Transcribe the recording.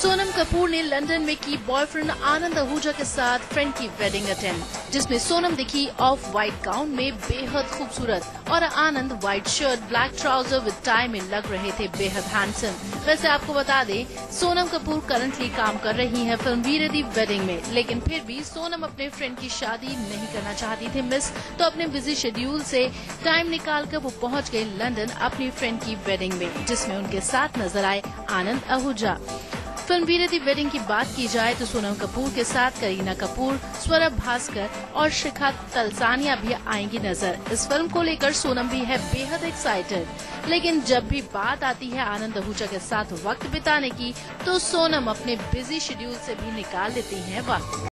सोनम कपूर ने लंदन में की बॉयफ्रेंड आनंद आहूजा के साथ फ्रेंड की वेडिंग अटेंड, जिसमें सोनम दिखी ऑफ व्हाइट गाउन में बेहद खूबसूरत और Anand white shirt black trouser with tie में लग रहे थे बेहद हैंडसम। वैसे आपको बता दें, सोनम कपूर करंटली काम कर रही हैं फिल्म वीर दी वेडिंग में, लेकिन फिर भी सोनम अपने फ्रेंड की शादी नहीं करना चाहती थी मिस, तो अपने बिजी शेड्यूल से टाइम निकालकर वो पहुंच गई लंदन अपनी फ्रेंड की वेडिंग में, जिसमें उनके साथ नजर आए आनंद आहूजा। फिल्म वीर दी वेडिंग की बात की जाए तो सोनम कपूर के साथ करीना कपूर, स्वरभ भास्कर और शिखा तलसानिया भी आएंगी नजर। इस फिल्म को लेकर सोनम भी है बेहद एक्साइटेड, लेकिन जब भी बात आती है आनंद आहूजा के साथ वक्त बिताने की, तो सोनम अपने बिजी शेड्यूल से भी निकाल लेती हैं वक्त।